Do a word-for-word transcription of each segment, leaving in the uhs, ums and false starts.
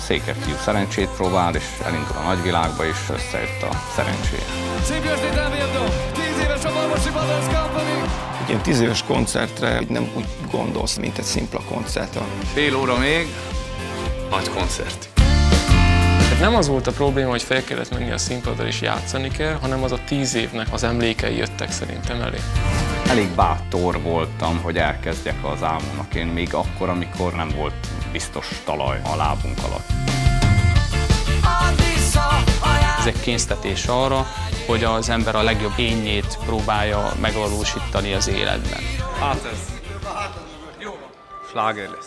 székelyfiú szerencsét próbál, és elindul a nagyvilágba, és összejött a szerencséje. Szép estét elmondom! Tíz éves a Barbosi Brothers Company! Egy ilyen tíz éves koncertre nem úgy gondolsz, mint egy szimpla koncertre. Fél óra még, nagy koncert. Nem az volt a probléma, hogy fel kellett menni a színpadra és játszani kell, hanem az a tíz évnek az emlékei jöttek szerintem elé. elég bátor voltam, hogy elkezdjek az álmomnak én még akkor, amikor nem volt biztos talaj a lábunk alatt. Ez egy késztetés arra, hogy az ember a legjobb énjét próbálja megvalósítani az életben. Hát ez sláger lesz.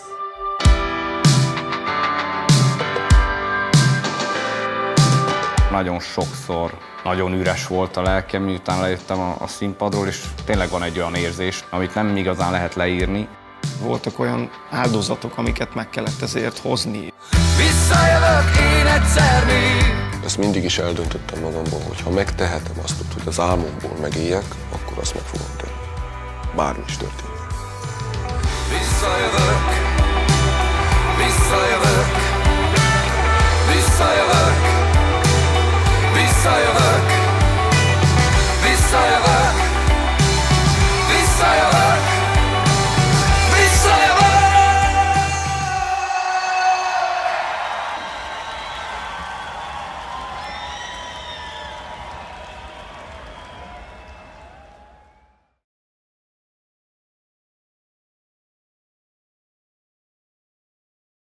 Nagyon sokszor nagyon üres volt a lelkem, miután lejöttem a, a színpadról, és tényleg van egy olyan érzés, amit nem igazán lehet leírni. Voltak olyan áldozatok, amiket meg kellett ezért hozni. Visszajövök én egyszer még! Ezt mindig is eldöntöttem magamból, hogy ha megtehetem azt, hogy az álmomból megéljek, akkor azt meg fogom tenni. Bármi is történik. Visszajövök, visszajövök, visszajövök.